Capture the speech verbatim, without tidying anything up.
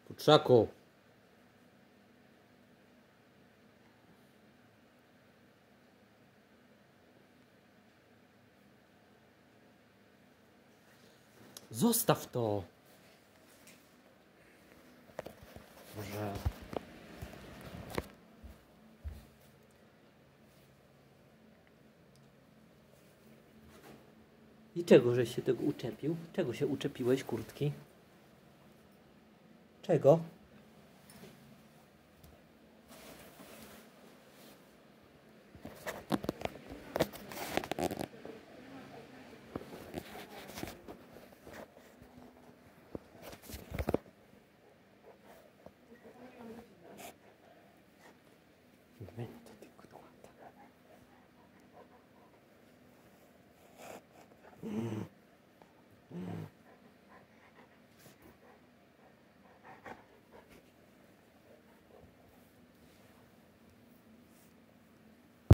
Futrzaku. Zostaw to. Może... I czego żeś się tego uczepił? Czego się uczepiłeś, kurtki? Czego? Mento di kudłata. Mm. Mm.